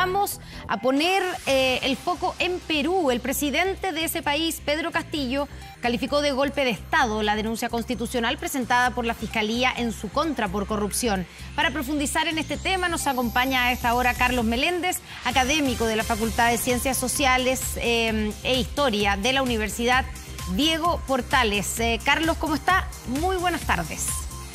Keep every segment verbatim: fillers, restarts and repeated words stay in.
Vamos a poner eh, el foco en Perú. El presidente de ese país, Pedro Castillo, calificó de golpe de Estado la denuncia constitucional presentada por la Fiscalía en su contra por corrupción. Para profundizar en este tema nos acompaña a esta hora Carlos Meléndez, académico de la Facultad de Ciencias Sociales eh, e Historia de la Universidad Diego Portales. Eh, Carlos, ¿cómo está? Muy buenas tardes.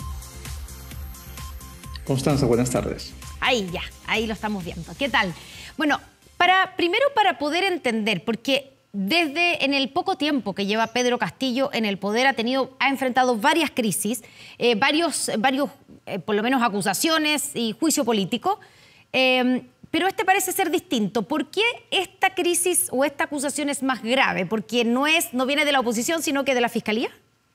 Constanza, buenas tardes. Ahí ya, ahí lo estamos viendo. ¿Qué tal? Bueno, para, primero para poder entender, porque desde en el poco tiempo que lleva Pedro Castillo en el poder ha tenido, ha enfrentado varias crisis, eh, varios, varios eh, por lo menos acusaciones y juicio político, eh, pero este parece ser distinto. ¿Por qué esta crisis o esta acusación es más grave? ¿Porque no, es, no viene de la oposición, sino que de la Fiscalía?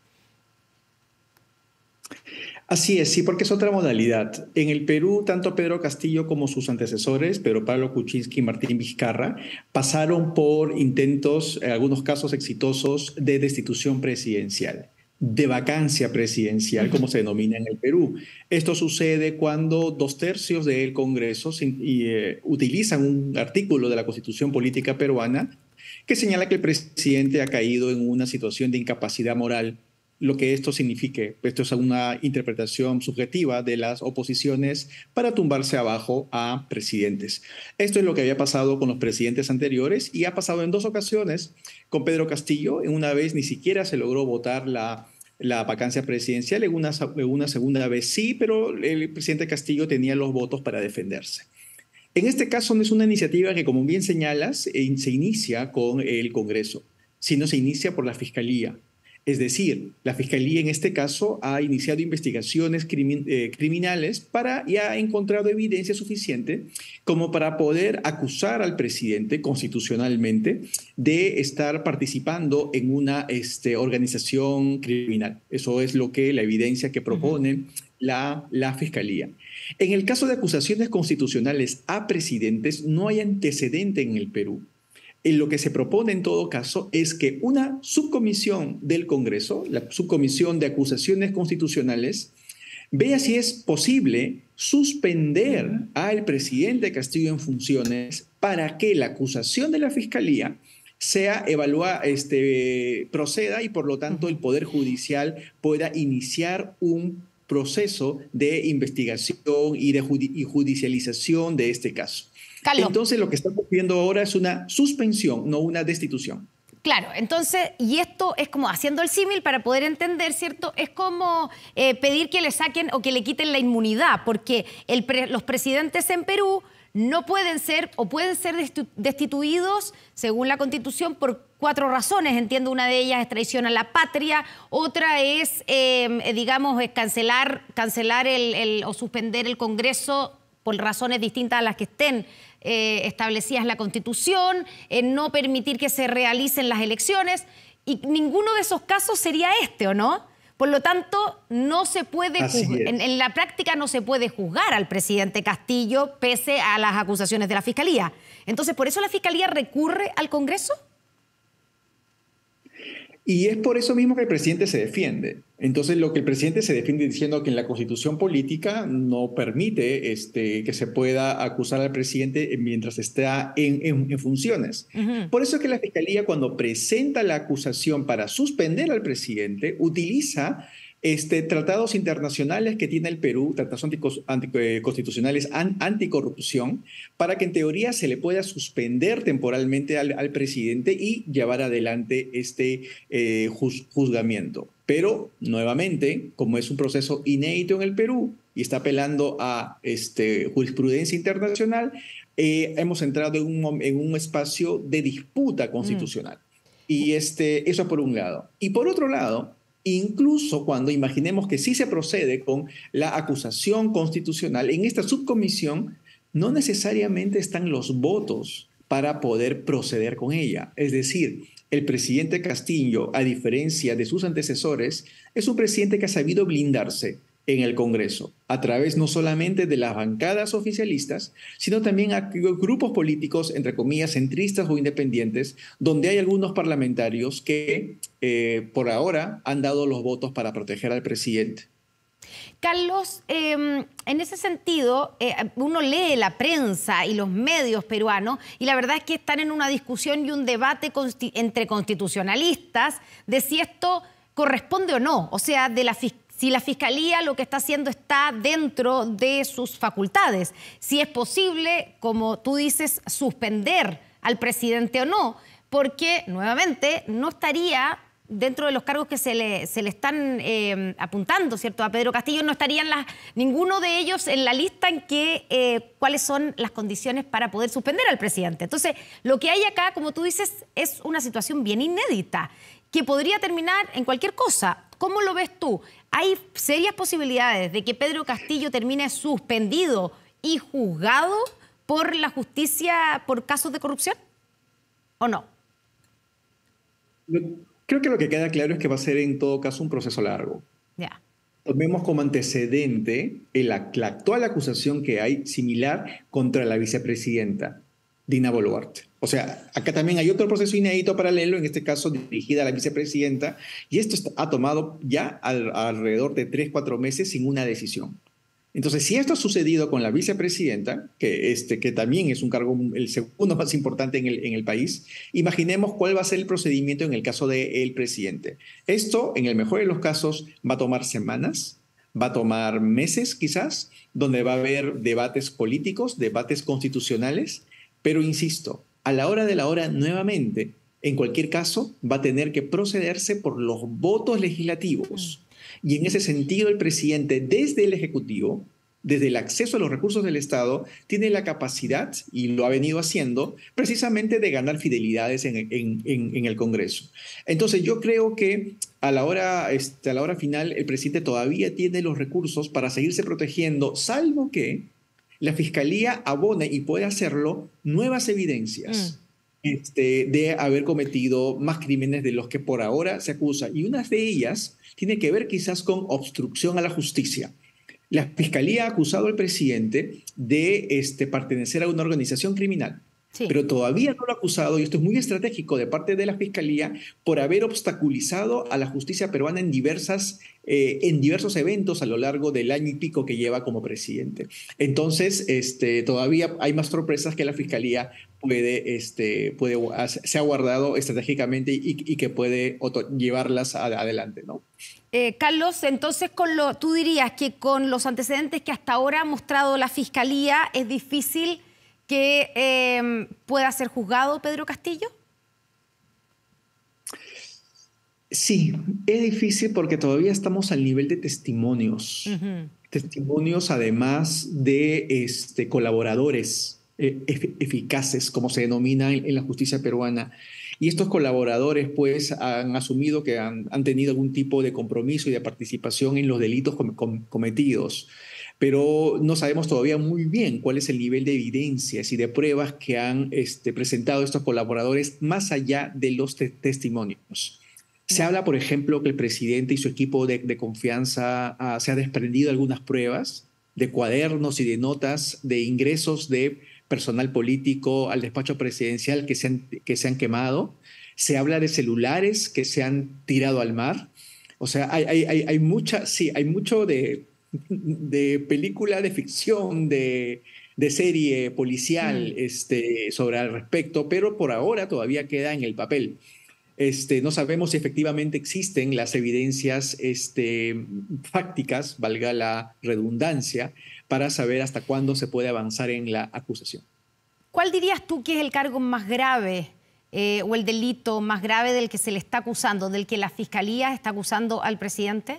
Así es, sí, porque es otra modalidad. En el Perú, tanto Pedro Castillo como sus antecesores, Pedro Pablo Kuczynski y Martín Vizcarra, pasaron por intentos, en algunos casos exitosos, de destitución presidencial, de vacancia presidencial, como se denomina en el Perú. Esto sucede cuando dos tercios del Congreso sin, y, eh, utilizan un artículo de la Constitución Política Peruana que señala que el presidente ha caído en una situación de incapacidad moral. Lo que esto signifique, esto es una interpretación subjetiva de las oposiciones para tumbarse abajo a presidentes. Esto es lo que había pasado con los presidentes anteriores y ha pasado en dos ocasiones con Pedro Castillo. En una vez ni siquiera se logró votar la, la vacancia presidencial, en una, en una segunda vez sí, pero el presidente Castillo tenía los votos para defenderse. En este caso no es una iniciativa que, como bien señalas, se inicia con el Congreso, sino se inicia por la Fiscalía. Es decir, la Fiscalía en este caso ha iniciado investigaciones crimin eh, criminales para y ha encontrado evidencia suficiente como para poder acusar al presidente constitucionalmente de estar participando en una este, organización criminal. Eso es lo que la evidencia que propone uh-huh. la, la Fiscalía. En el caso de acusaciones constitucionales a presidentes, no hay antecedente en el Perú. En lo que se propone en todo caso es que una subcomisión del Congreso, la subcomisión de acusaciones constitucionales, vea si es posible suspender al presidente Castillo en funciones para que la acusación de la Fiscalía sea evaluada, este, proceda y por lo tanto el Poder Judicial pueda iniciar un proceso de investigación y de judi- y judicialización de este caso. Carlos. Entonces, lo que estamos viendo ahora es una suspensión, no una destitución. Claro, entonces, y esto es como haciendo el símil para poder entender, ¿cierto? Es como eh, pedir que le saquen o que le quiten la inmunidad, porque el pre los presidentes en Perú no pueden ser o pueden ser destituidos, según la Constitución, por cuatro razones. Entiendo, una de ellas es traición a la patria, otra es, eh, digamos, es cancelar, cancelar el, el, o suspender el Congreso por razones distintas a las que estén eh, establecidas en la Constitución, eh, no permitir que se realicen las elecciones, y ninguno de esos casos sería este, ¿o no? Por lo tanto, no se puede en, en la práctica no se puede juzgar al presidente Castillo pese a las acusaciones de la Fiscalía. Entonces, ¿por eso la Fiscalía recurre al Congreso? Y es por eso mismo que el presidente se defiende. Entonces, lo que el presidente se defiende diciendo que en la Constitución política no permite este, que se pueda acusar al presidente mientras está en, en, en funciones. Uh-huh. Por eso es que la Fiscalía, cuando presenta la acusación para suspender al presidente, utiliza este, tratados internacionales que tiene el Perú, tratados anticonstitucionales anticorrupción, para que en teoría se le pueda suspender temporalmente al, al presidente y llevar adelante este eh, juz, juzgamiento. Pero, nuevamente, como es un proceso inédito en el Perú y está apelando a este, jurisprudencia internacional, eh, hemos entrado en un, en un espacio de disputa constitucional. Mm. Y este, eso por un lado. Y por otro lado, incluso cuando imaginemos que sí se procede con la acusación constitucional, en esta subcomisión no necesariamente están los votos para poder proceder con ella. Es decir, el presidente Castillo, a diferencia de sus antecesores, es un presidente que ha sabido blindarse en el Congreso, a través no solamente de las bancadas oficialistas, sino también a grupos políticos, entre comillas, centristas o independientes, donde hay algunos parlamentarios que, eh, por ahora, han dado los votos para proteger al presidente. Carlos, eh, en ese sentido, eh, uno lee la prensa y los medios peruanos y la verdad es que están en una discusión y un debate consti- entre constitucionalistas de si esto corresponde o no, o sea, de la fiscalía. Si la Fiscalía lo que está haciendo está dentro de sus facultades, si es posible, como tú dices, suspender al presidente o no, porque nuevamente no estaría dentro de los cargos que se le, se le están eh, apuntando, ¿cierto? A Pedro Castillo no estarían las, ninguno de ellos en la lista en que eh, cuáles son las condiciones para poder suspender al presidente. Entonces, lo que hay acá, como tú dices, es una situación bien inédita, que podría terminar en cualquier cosa. ¿Cómo lo ves tú? ¿Hay serias posibilidades de que Pedro Castillo termine suspendido y juzgado por la justicia por casos de corrupción? ¿O no? Creo que lo que queda claro es que va a ser en todo caso un proceso largo. Ya. Tomemos como antecedente el, la actual acusación que hay similar contra la vicepresidenta Dina Boluarte. O sea, acá también hay otro proceso inédito paralelo, en este caso dirigida a la vicepresidenta, y esto está, ha tomado ya al, alrededor de tres, cuatro meses sin una decisión. Entonces, si esto ha sucedido con la vicepresidenta, que, este, que también es un cargo, el segundo más importante en el, en el país, imaginemos cuál va a ser el procedimiento en el caso del presidente. Esto, en el mejor de los casos, va a tomar semanas, va a tomar meses quizás, donde va a haber debates políticos, debates constitucionales, pero insisto, a la hora de la hora, nuevamente, en cualquier caso, va a tener que procederse por los votos legislativos. Y en ese sentido, el presidente, desde el Ejecutivo, desde el acceso a los recursos del Estado, tiene la capacidad, y lo ha venido haciendo, precisamente de ganar fidelidades en, en, en, en el Congreso. Entonces, yo creo que a la, hora, este, a la hora final, el presidente todavía tiene los recursos para seguirse protegiendo, salvo que la Fiscalía abone, y puede hacerlo, nuevas evidencias mm. este, de haber cometido más crímenes de los que por ahora se acusa. Y una de ellas tiene que ver quizás con obstrucción a la justicia. La Fiscalía ha acusado al presidente de este, pertenecer a una organización criminal. Sí. Pero todavía no lo ha acusado, y esto es muy estratégico de parte de la Fiscalía, por haber obstaculizado a la justicia peruana en, diversas, eh, en diversos eventos a lo largo del año y pico que lleva como presidente. Entonces, este, todavía hay más sorpresas que la Fiscalía puede, este, puede, se ha guardado estratégicamente y, y que puede llevarlas a, adelante, ¿no? Eh, Carlos, entonces con lo, tú dirías que con los antecedentes que hasta ahora ha mostrado la Fiscalía es difícil que eh, pueda ser juzgado Pedro Castillo. Sí, es difícil porque todavía estamos al nivel de testimonios. Uh-huh. Testimonios además de este, colaboradores eh, efic- eficaces, como se denomina en, en la justicia peruana. Y estos colaboradores pues han asumido que han, han tenido algún tipo de compromiso y de participación en los delitos com- com- cometidos. Pero no sabemos todavía muy bien cuál es el nivel de evidencias y de pruebas que han este, presentado estos colaboradores más allá de los te- testimonios. Se habla, por ejemplo, que el presidente y su equipo de, de confianza uh, se ha desprendido de algunas pruebas, de cuadernos y de notas de ingresos de personal político al despacho presidencial que se han, que se han quemado. Se habla de celulares que se han tirado al mar. O sea, hay, hay, hay, hay mucha, sí, hay mucho de, de película de ficción, de, de serie policial mm. este, sobre al respecto, pero por ahora todavía queda en el papel. Este, no sabemos si efectivamente existen las evidencias este, fácticas, valga la redundancia, para saber hasta cuándo se puede avanzar en la acusación. ¿Cuál dirías tú que es el cargo más grave eh, o el delito más grave del que se le está acusando, del que la Fiscalía está acusando al presidente?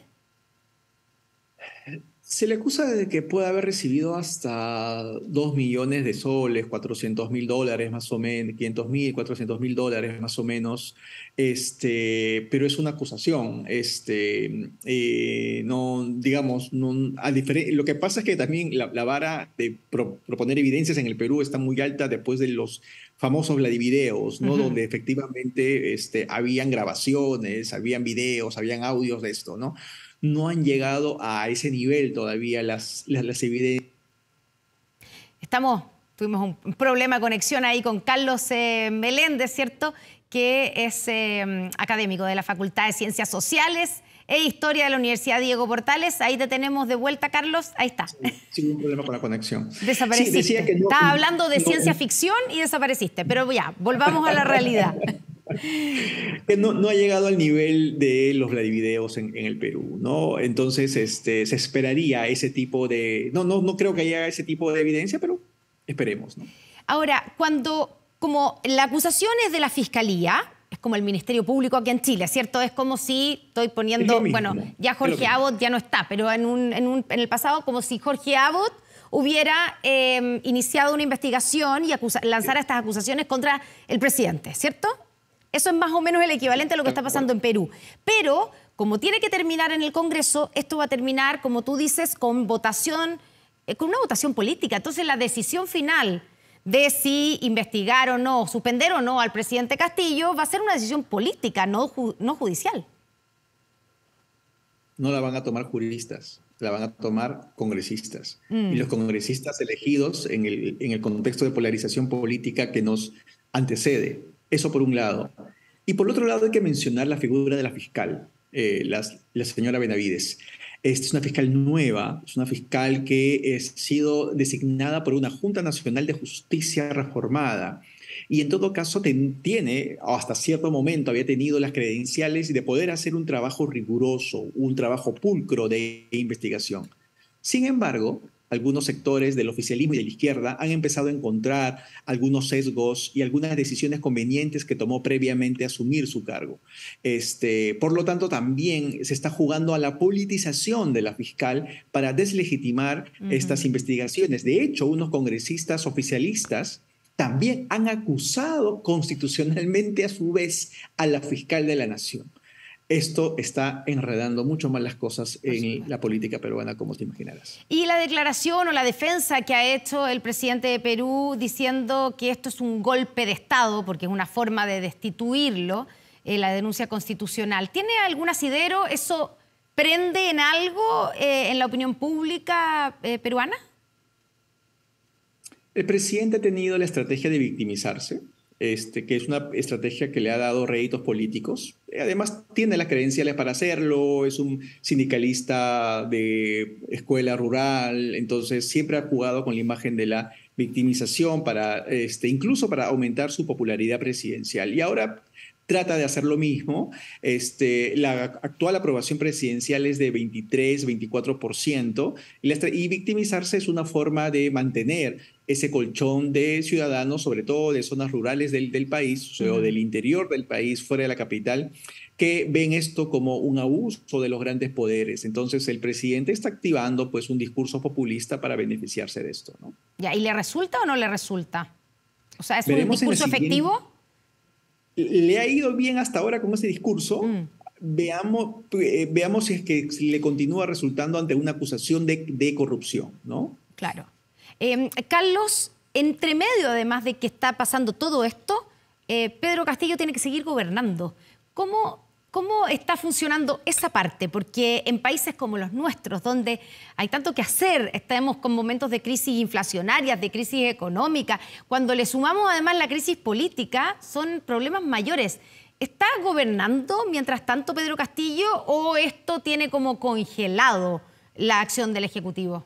Se le acusa de que puede haber recibido hasta dos millones de soles, cuatrocientos mil dólares más o menos, quinientos mil, cuatrocientos mil dólares más o menos, este, pero es una acusación. Este, eh, no, digamos, no, a lo que pasa es que también la, la vara de pro, proponer evidencias en el Perú está muy alta después de los famosos Vladivideos, ¿no? Uh-huh. Donde efectivamente este, habían grabaciones, habían videos, habían audios de esto, ¿no? No han llegado a ese nivel todavía las, las, las evidencias. Estamos, tuvimos un problema de conexión ahí con Carlos eh, Meléndez, ¿cierto? Que es eh, académico de la Facultad de Ciencias Sociales e Historia de la Universidad Diego Portales. Ahí te tenemos de vuelta, Carlos. Ahí está. Sí, sin un problema con la conexión. Desapareciste. Sí, decía que no, Estabas hablando de no, ciencia ficción y desapareciste. Pero ya, volvamos a la realidad. Que no, no ha llegado al nivel de los Vladivideos en, en el Perú, ¿no? Entonces, este, se esperaría ese tipo de... No, no, no creo que haya ese tipo de evidencia, pero esperemos, ¿no? Ahora, cuando, como la acusación es de la Fiscalía, es como el Ministerio Público aquí en Chile, ¿cierto? Es como si estoy poniendo... mismo, Bueno, ya Jorge Abbott ya no está, pero en, un, en, un, en el pasado como si Jorge Abbott hubiera eh, iniciado una investigación y acusa, lanzara estas acusaciones contra el presidente, ¿cierto? Eso es más o menos el equivalente a lo que está pasando en Perú. Pero, como tiene que terminar en el Congreso, esto va a terminar, como tú dices, con votación, eh, con una votación política. Entonces, la decisión final de si investigar o no, suspender o no al presidente Castillo, va a ser una decisión política, no, ju no judicial. No la van a tomar juristas, la van a tomar congresistas. Mm. Y los congresistas elegidos en el, en el contexto de polarización política que nos antecede. Eso por un lado. Y por otro lado hay que mencionar la figura de la fiscal, eh, la, la señora Benavides. Esta es una fiscal nueva, es una fiscal que ha sido designada por una Junta Nacional de Justicia reformada. Y en todo caso tiene, hasta cierto momento, había tenido las credenciales de poder hacer un trabajo riguroso, un trabajo pulcro de investigación. Sin embargo, algunos sectores del oficialismo y de la izquierda han empezado a encontrar algunos sesgos y algunas decisiones convenientes que tomó previamente asumir su cargo. Este, por lo tanto, también se está jugando a la politización de la fiscal para deslegitimar uh-huh. estas investigaciones. De hecho, unos congresistas oficialistas también han acusado constitucionalmente a su vez a la fiscal de la nación. Esto está enredando mucho más las cosas en la política peruana, como te imaginarás. Y la declaración o la defensa que ha hecho el presidente de Perú diciendo que esto es un golpe de Estado, porque es una forma de destituirlo, eh, la denuncia constitucional. ¿Tiene algún asidero? ¿Eso prende en algo eh, en la opinión pública eh, peruana? El presidente ha tenido la estrategia de victimizarse. Este, que es una estrategia que le ha dado réditos políticos. Además, tiene las credenciales para hacerlo, es un sindicalista de escuela rural, entonces siempre ha jugado con la imagen de la victimización, para, este, incluso para aumentar su popularidad presidencial. Y ahora trata de hacer lo mismo. Este, la actual aprobación presidencial es de veintitrés, veinticuatro por ciento y, la, y victimizarse es una forma de mantener ese colchón de ciudadanos, sobre todo de zonas rurales del, del país, uh-huh. o del interior del país, fuera de la capital, que ven esto como un abuso de los grandes poderes. Entonces el presidente está activando pues, un discurso populista para beneficiarse de esto, ¿no? Ya, ¿y le resulta o no le resulta? O sea, ¿es Veremos un discurso efectivo? Le ha ido bien hasta ahora con ese discurso. Mm. Veamos, eh, veamos si es que si le continúa resultando ante una acusación de, de corrupción, ¿no? Claro. Eh, Carlos, entre medio, además de que está pasando todo esto, eh, Pedro Castillo tiene que seguir gobernando. ¿Cómo, ¿Cómo está funcionando esa parte? Porque en países como los nuestros, donde hay tanto que hacer, estamos con momentos de crisis inflacionarias, de crisis económica, cuando le sumamos además la crisis política, son problemas mayores. ¿Está gobernando mientras tanto Pedro Castillo o esto tiene como congelado la acción del Ejecutivo?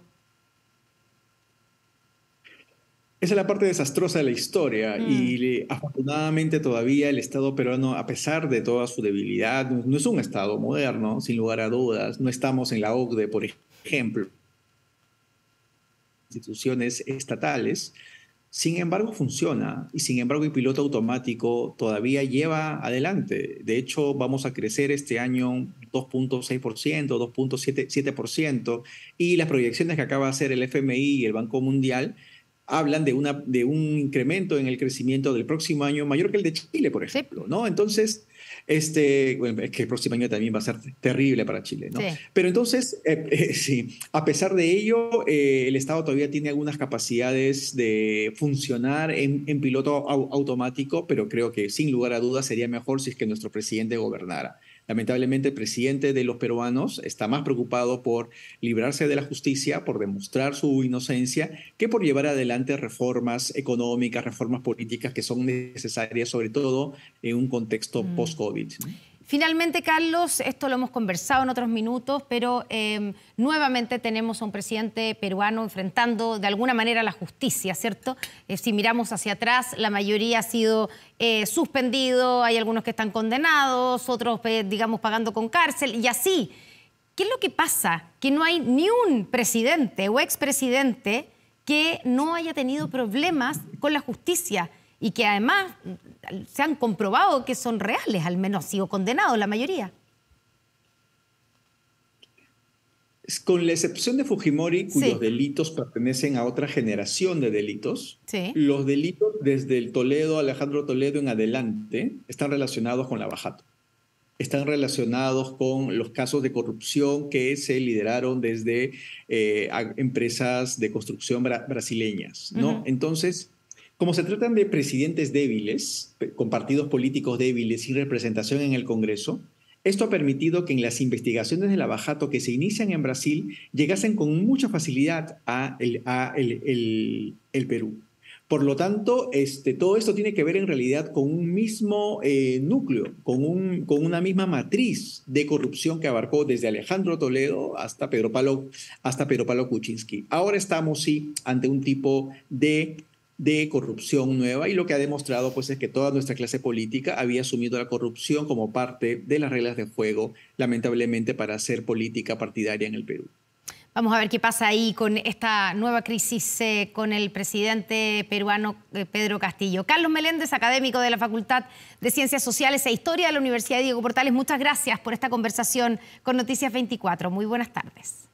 Esa es la parte desastrosa de la historia mm. y le, afortunadamente todavía el Estado peruano, a pesar de toda su debilidad, no es un Estado moderno, sin lugar a dudas. No estamos en la O C D E, por ejemplo, instituciones estatales. Sin embargo, funciona y sin embargo el piloto automático todavía lleva adelante. De hecho, vamos a crecer este año dos punto seis por ciento, dos punto siete por ciento y las proyecciones que acaba de hacer el F M I y el Banco Mundial hablan de, una, de un incremento en el crecimiento del próximo año mayor que el de Chile, por ejemplo, ¿no? Entonces, este, bueno, es que el próximo año también va a ser terrible para Chile, ¿no? Sí. Pero entonces, eh, eh, sí, a pesar de ello, eh, el Estado todavía tiene algunas capacidades de funcionar en, en piloto au automático, pero creo que sin lugar a dudas sería mejor si es que nuestro presidente gobernara. Lamentablemente, el presidente de los peruanos está más preocupado por librarse de la justicia, por demostrar su inocencia, que por llevar adelante reformas económicas, reformas políticas que son necesarias, sobre todo en un contexto mm. post-COVID. Finalmente, Carlos, esto lo hemos conversado en otros minutos, pero eh, nuevamente tenemos a un presidente peruano enfrentando de alguna manera la justicia, ¿cierto? Eh, si miramos hacia atrás, la mayoría ha sido eh, suspendido, hay algunos que están condenados, otros, eh, digamos, pagando con cárcel, y así. ¿Qué es lo que pasa? Que no hay ni un presidente o expresidente que no haya tenido problemas con la justicia y que además se han comprobado que son reales, al menos han sido condenados la mayoría. Con la excepción de Fujimori, cuyos Sí. delitos pertenecen a otra generación de delitos, Sí. los delitos desde el Toledo, Alejandro Toledo en adelante, están relacionados con lavajato. Están relacionados con los casos de corrupción que se lideraron desde eh, empresas de construcción bra brasileñas, ¿no? Uh-huh. Entonces, como se tratan de presidentes débiles, con partidos políticos débiles sin representación en el Congreso, esto ha permitido que en las investigaciones de lavajato que se inician en Brasil llegasen con mucha facilidad a el, a el, el, el Perú. Por lo tanto, este, todo esto tiene que ver en realidad con un mismo eh, núcleo, con, un, con una misma matriz de corrupción que abarcó desde Alejandro Toledo hasta Pedro Pablo, hasta Pedro Pablo Kuczynski. Ahora estamos, sí, ante un tipo de de corrupción nueva y lo que ha demostrado pues es que toda nuestra clase política había asumido la corrupción como parte de las reglas de juego, lamentablemente, para hacer política partidaria en el Perú. Vamos a ver qué pasa ahí con esta nueva crisis eh, con el presidente peruano eh, Pedro Castillo. Carlos Meléndez, académico de la Facultad de Ciencias Sociales e Historia de la Universidad Diego Portales, muchas gracias por esta conversación con Noticias veinticuatro. Muy buenas tardes.